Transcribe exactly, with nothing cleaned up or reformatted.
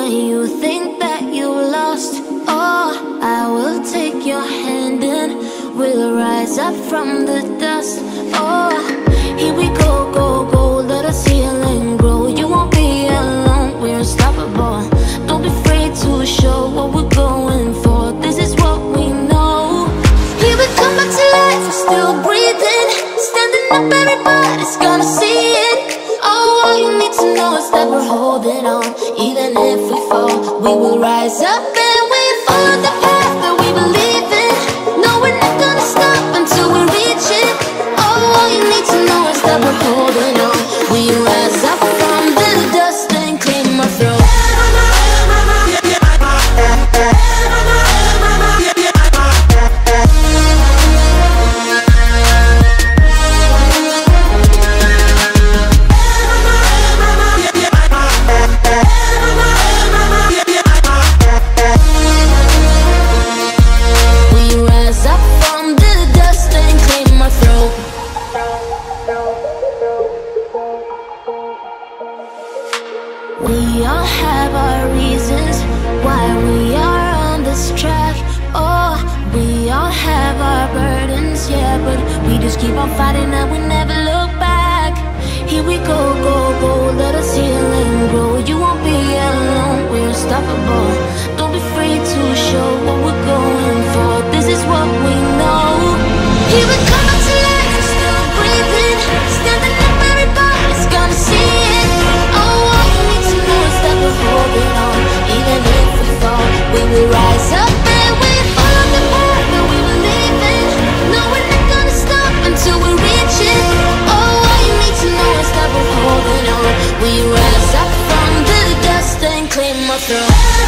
when you think that you lost. Oh, I will take your hand and we'll rise up from the dust. Oh, here we go, go, go, let us heal and grow. You won't be alone, we're unstoppable. Don't be afraid to show what we're going for. This is what we know. Here we come back to life, we're still breathing. Standing up, everybody's gonna see it. Oh, all you need to know is that we're holding on. Even if we fall, we will rise up and we follow the path that we believe in. No, we're not gonna stop until we reach it. Oh, all you need to know is that we're holding on. We rise up from the dust and clean my throat. We all have our reasons why we are on this track. Oh, we all have our burdens, yeah, but we just keep on fighting and we never look back. Here we go, go, go, let us heal and grow. You won't be alone, we're unstoppable. Don't be afraid to show what we're going for. This is what we know. Here we come back to life, we're still breathing. Standing up, everybody's gonna see it. Oh, all you need to know is that we're holding on. Even if we fall, we will rise up and we follow the path that we believe in. No, we're not gonna stop until we reach it. Oh, all you need to know is that we're holding on. We rise up from the dust and claim our throne.